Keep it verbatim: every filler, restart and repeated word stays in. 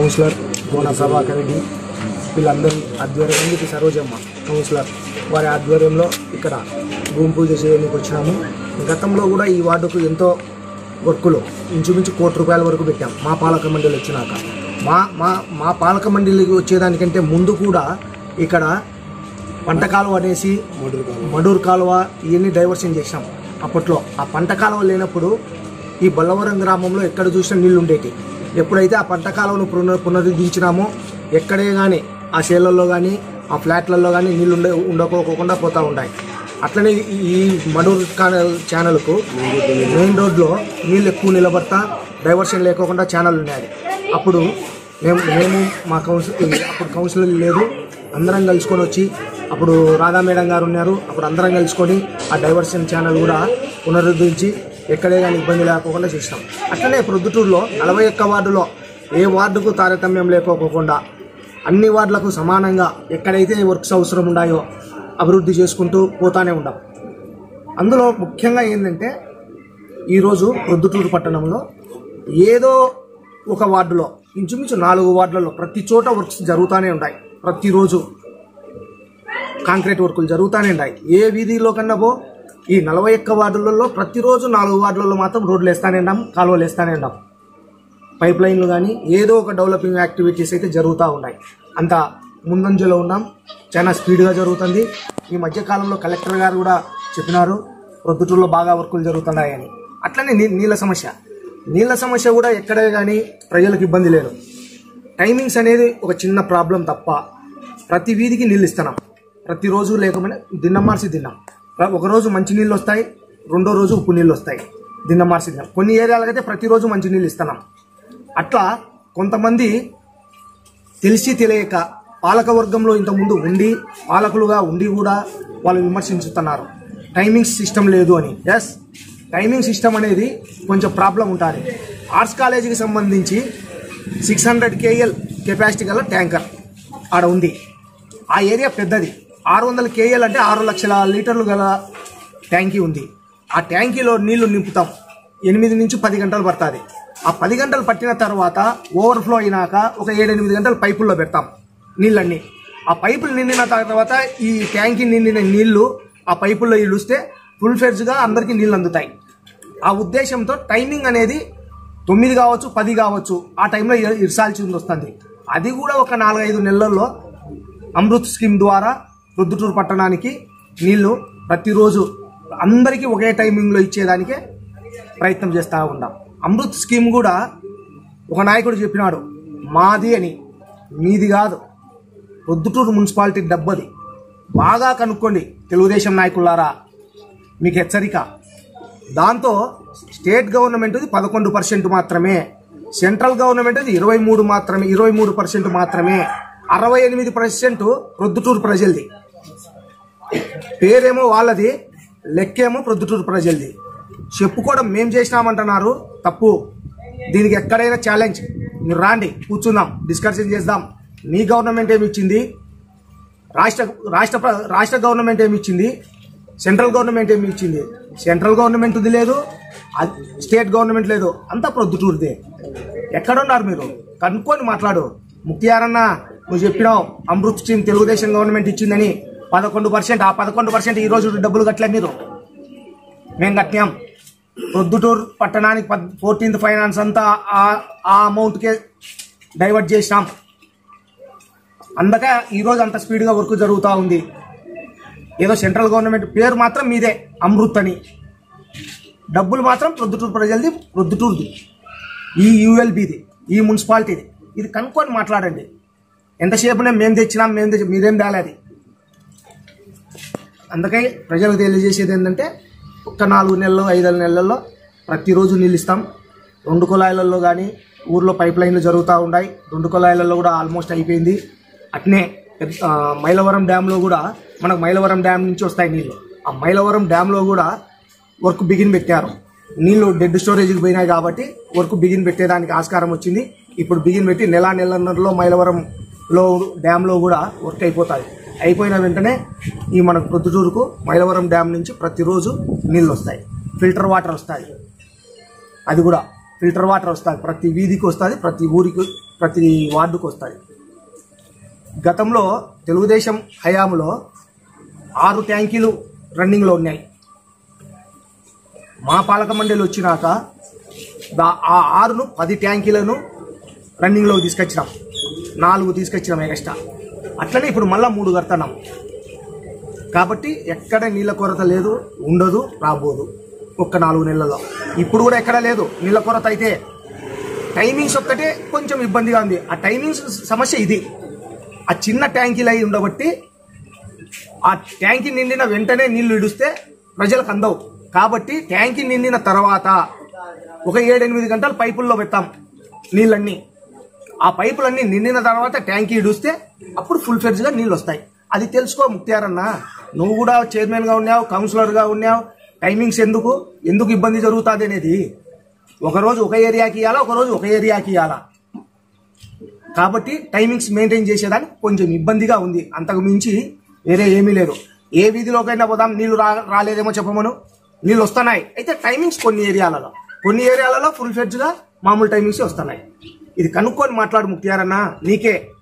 Councillor Gona Prabhakar Reddy వీళ్ళందరూ ఆధ్వర్యంలో Sarojamma councillor వారి ఆధ్వర్యంలో ఇక్కడ భూమి పూజ చేయడానికి వచ్చినాము. గతంలో కూడా ఈ వార్డుకు ఎంతో వర్కులు ఇంచుమించు కోటి రూపాయల వరకు పెట్టాం మా పాలక మండలి వచ్చినాక. మా మా మా పాలక మండలికి వచ్చేదానికంటే ముందు కూడా ఇక్కడ పంట కాలువ అనేసి మడూరు కాలువ ఇవన్నీ డైవర్షన్ చేసాం. అప్పట్లో ఆ పంట కాలువ లేనప్పుడు ఈ బల్లవరం గ్రామంలో ఎక్కడ చూసినా నీళ్ళు ఉండేవి. ఎప్పుడైతే ఆ పంట కాలువను పునర్ పునరుద్ధరించినామో ఎక్కడే కానీ ఆ చేలల్లో కానీ ఆ ఫ్లాట్లలో కానీ నీళ్ళు ఉండే ఉండకోకుండా పోతూ ఉంటాయి. అట్లనే ఈ మడూరు ఛానల్కు మెయిన్ రోడ్లో నీళ్ళు ఎక్కువ నిలబడతా డైవర్షన్ లేకోకుండా ఛానల్ ఉన్నాయి. అప్పుడు మేము మేము మా కౌన్సిల్ అప్పుడు కౌన్సిలర్ లేదు, అందరం కలుసుకొని వచ్చి అప్పుడు రాధా మేడం గారు ఉన్నారు. అప్పుడు అందరం కలుసుకొని ఆ డైవర్షన్ ఛానల్ కూడా పునరుద్ధరించి ఎక్కడే కానీ ఇబ్బంది లేకోకుండా చేసినాం. అట్లనే ప్రొద్దుటూరులో నలభై ఒక్క వార్డులో ఏ వార్డుకు తారతమ్యం లేకోకుండా అన్ని వార్డులకు సమానంగా ఎక్కడైతే వర్క్స్ అవసరం ఉన్నాయో అభివృద్ధి చేసుకుంటూ పోతానే ఉంటాం. అందులో ముఖ్యంగా ఏంటంటే ఈరోజు ప్రొద్దుటూరు పట్టణంలో ఏదో ఒక వార్డులో ఇంచుమించు నాలుగు వార్డులలో ప్రతి చోట వర్క్స్ జరుగుతూనే ఉంటాయి. ప్రతిరోజు కాంక్రీట్ వర్కులు జరుగుతూనే ఉంటాయి. ఏ వీధిలో కన్నా పో ఈ నలభై ఒక్క వార్డులలో ప్రతిరోజు నాలుగు వార్డులలో మాత్రం రోడ్లు వేస్తూనే ఉంటాం, కాలువలు వేస్తూనే ఉంటాం. పైప్ లైన్లు కానీ ఏదో ఒక డెవలపింగ్ యాక్టివిటీస్ అయితే జరుగుతూ ఉన్నాయి. అంత ముందంజలో ఉన్నాం, చాలా స్పీడ్గా జరుగుతుంది. ఈ మధ్యకాలంలో కలెక్టర్ గారు కూడా చెప్పినారు ప్రొద్దుటూరులో బాగా వర్కులు జరుగుతున్నాయని. అట్లనే నీళ్ళ సమస్య నీళ్ళ సమస్య కూడా ఎక్కడే కానీ ప్రజలకు ఇబ్బంది లేదు. టైమింగ్స్ అనేది ఒక చిన్న ప్రాబ్లం తప్ప ప్రతి వీధికి నీళ్ళు ఇస్తున్నాం. ప్రతిరోజు లేకపోయినా దిన్నం మార్చి తిన్నాం. ఒకరోజు మంచి నీళ్ళు వస్తాయి, రెండో రోజు ఉప్పు నీళ్ళు వస్తాయి. దిన్నం మార్చి తిన్నాం. కొన్ని ఏరియాలకైతే ప్రతిరోజు మంచి నీళ్ళు ఇస్తున్నాం. అట్లా కొంతమంది తెలిసి తెలియక పాలక వర్గంలో ఇంతకుముందు ఉండి పాలకులుగా ఉండి కూడా వాళ్ళు విమర్శించుతున్నారు టైమింగ్ సిస్టమ్ లేదు అని. ఎస్, టైమింగ్ సిస్టమ్ అనేది కొంచెం ప్రాబ్లం ఉంటుంది. ఆర్ట్స్ కాలేజీకి సంబంధించి సిక్స్ హండ్రెడ్ కేఎల్ కెపాసిటీ గల ట్యాంకర్ ఆడ ఉంది. ఆ ఏరియా పెద్దది. ఆరు వందల కేఎల్ అంటే ఆరు లక్షల లీటర్లు గల ట్యాంకీ ఉంది. ఆ ట్యాంకీలో నీళ్లు నింపుతాం. ఎనిమిది నుంచి పది గంటలు పడుతుంది. ఆ పది గంటలు పట్టిన తర్వాత ఓవర్ఫ్లో అయినాక ఒక ఏడెనిమిది గంటలు పైపుల్లో పెడతాం నీళ్ళన్నీ. ఆ పైపులు నిండిన తర్వాత ఈ ట్యాంకీ నిండిన నీళ్లు ఆ పైపుల్లో ఇళ్ళుస్తే ఫుల్ ఫెడ్జ్గా అందరికీ నీళ్ళు అందుతాయి. ఆ ఉద్దేశంతో టైమింగ్ అనేది తొమ్మిది కావచ్చు, పది కావచ్చు, ఆ టైంలో ఇర్సాల్సి వస్తుంది. అది కూడా ఒక నాలుగైదు నెలల్లో అమృత్ స్కీమ్ ద్వారా ప్రొద్దుటూరు పట్టణానికి నీళ్లు ప్రతిరోజు అందరికీ ఒకే టైమింగ్లో ఇచ్చేదానికే ప్రయత్నం చేస్తూ ఉన్నాం. అమృత్ స్కీమ్ కూడా ఒక నాయకుడు చెప్పినాడు మాది అని. మీది కాదు, ప్రొద్దుటూరు మున్సిపాలిటీ డబ్బది. బాగా కనుక్కోండి తెలుగుదేశం నాయకులారా, మీకు హెచ్చరిక. దాంతో స్టేట్ గవర్నమెంట్ది పదకొండు పర్సెంట్ మాత్రమే, సెంట్రల్ గవర్నమెంట్ది ఇరవై మూడు మాత్రమే ఇరవై మూడు పర్సెంట్ మాత్రమే. అరవై ఎనిమిది పర్సెంట్ ప్రొద్దుటూరు ప్రజలది. పేరేమో వాళ్ళది, లెక్కేమో ప్రొద్దుటూరు ప్రజలది. చెప్పుకోవడం మేం చేసినామంటున్నారు, తప్పు. దీనికి ఎక్కడైనా ఛాలెంజ్, మీరు రాండి, కూర్చుందాం, డిస్కషన్ చేద్దాం. మీ గవర్నమెంట్ ఏమి ఇచ్చింది, రాష్ట్ర రాష్ట్ర రాష్ట్ర గవర్నమెంట్ ఏమి ఇచ్చింది, సెంట్రల్ గవర్నమెంట్ ఏమి ఇచ్చింది. సెంట్రల్ గవర్నమెంట్ది లేదు, స్టేట్ గవర్నమెంట్ లేదు, అంతా ప్రొద్దుటూరుదే. ఎక్కడున్నారు మీరు? కనుక్కొని మాట్లాడు. ముక్తియారన్న నువ్వు చెప్పినావు అమృత్ స్కీమ్ తెలుగుదేశం గవర్నమెంట్ ఇచ్చిందని పదకొండు పర్సెంట్ ఆ పదకొండు పర్సెంట్ ఈ రోజు డబ్బులు కట్టలే మీరు. మేము కట్టినాం. ప్రొద్దుటూరు పట్టణానికి ఫోర్టీన్త్ ఫైనాన్స్ అంతా ఆ అమౌంట్కే డైవర్ట్ చేసినాం. అందుకే ఈరోజు అంత స్పీడ్గా వర్క్ జరుగుతూ ఉంది. ఏదో సెంట్రల్ గవర్నమెంట్ పేరు మాత్రం మీదే అమృత్ అని, డబ్బులు మాత్రం ప్రొద్దుటూరు ప్రజలది, ప్రొద్దుటూరుది, ఈ యూఎల్బీది, ఈ మున్సిపాలిటీది. ఇది కనుక్కొని మాట్లాడండి. ఎంతసేపునే మేము తెచ్చినాం, మేము తెచ్చి మీరేం తేలేదు. అందుకే ప్రజలకు తెలియజేసేది ఏంటంటే ఒక్క నాలుగు నెలలు ఐదు నెలల్లో ప్రతిరోజు నీళ్ళు ఇస్తాం. రెండు కుళాయిలలో కానీ ఊర్లో పైప్ లైన్లు జరుగుతూ ఉన్నాయి. రెండు కుళాయిలలో కూడా ఆల్మోస్ట్ అయిపోయింది. అట్నే మైలవరం డ్యాంలో కూడా మనకు మైలవరం డ్యామ్ నుంచి వస్తాయి నీళ్ళు. ఆ మైలవరం డ్యాంలో కూడా వర్క్ బిగిన్ పెట్టారు. నీళ్లు డెడ్ స్టోరేజ్కి పోయినాయి కాబట్టి వర్క్ బిగిన్ పెట్టేదానికి ఆస్కారం వచ్చింది. ఇప్పుడు బిగిన్ పెట్టి నెల నెలన్నరలో మైలవరంలో డ్యాంలో కూడా వర్క్ అయిపోతుంది. అయిపోయిన వెంటనే ఈ మనకు ప్రొద్దుటూరుకు మైలవరం డ్యామ్ నుంచి ప్రతిరోజు నీళ్ళు వస్తాయి. ఫిల్టర్ వాటర్ వస్తాయి. అది కూడా ఫిల్టర్ వాటర్ వస్తుంది, ప్రతి వీధికి వస్తుంది, ప్రతి ఊరికి ప్రతి వార్డుకు వస్తాయి. గతంలో తెలుగుదేశం హయాంలో ఆరు ట్యాంకీలు రన్నింగ్లో ఉన్నాయి. మా పాలక మండలి వచ్చినాక దా ఆ ఆరును పది ట్యాంకీలను రన్నింగ్లోకి తీసుకొచ్చినాం, నాలుగు తీసుకొచ్చినాం ఎక్స్ట్రా. అట్లనే ఇప్పుడు మళ్ళీ మూడు కడుతున్నాం. కాబట్టి ఎక్కడ నీళ్ళ కొరత లేదు, ఉండదు, రాబోదు ఒక్క నాలుగు నెలల్లో. ఇప్పుడు కూడా ఎక్కడ లేదు నీళ్ళ కొరత. అయితే టైమింగ్స్ ఒక్కటే కొంచెం ఇబ్బందిగా ఉంది. ఆ టైమింగ్స్ సమస్య ఇది. ఆ చిన్న ట్యాంకీలు అయి ఉండబట్టి ఆ ట్యాంకీ నిండిన వెంటనే నీళ్లు ఇడిస్తే ప్రజలకు అందవు. కాబట్టి ట్యాంకీ నిండిన తర్వాత ఒక ఏడెనిమిది గంటలు పైపుల్లో పెడతాం నీళ్ళన్నీ. ఆ పైపులన్నీ నిండిన తర్వాత ట్యాంకీ ఇడిస్తే అప్పుడు ఫుల్ ఫెడ్జ్గా నీళ్ళు వస్తాయి. అది తెలుసుకో ముక్తియారన్న. నువ్వు కూడా చైర్మన్గా ఉన్నావు, కౌన్సిలర్గా ఉన్నావు. టైమింగ్స్ ఎందుకు ఎందుకు ఇబ్బంది జరుగుతుంది అనేది ఒకరోజు ఒక ఏరియాకి ఇవ్వాలా, ఒకరోజు ఒక ఏరియాకి ఇవ్వాలా. కాబట్టి టైమింగ్స్ మెయింటైన్ చేసేదానికి కొంచెం ఇబ్బందిగా ఉంది. అంతకు మించి వేరే ఏమీ లేదు. ఏ వీధిలోకైనా పోదాం, నీళ్లు రా రాలేదేమో చెప్పమను, నీళ్ళు వస్తున్నాయి. అయితే టైమింగ్స్ కొన్ని ఏరియాలలో కొన్ని ఏరియాలలో ఫుల్ ఫెడ్జ్గా మామూలు టైమింగ్స్ వస్తున్నాయి. ఇది కనుక్కొని మాట్లాడు ముక్తియారన్న. నీకే